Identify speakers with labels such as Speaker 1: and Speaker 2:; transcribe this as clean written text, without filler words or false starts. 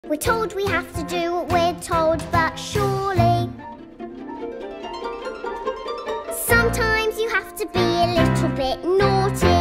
Speaker 1: We're told we have to do what we're told, but surely sometimes you have to be a little bit naughty.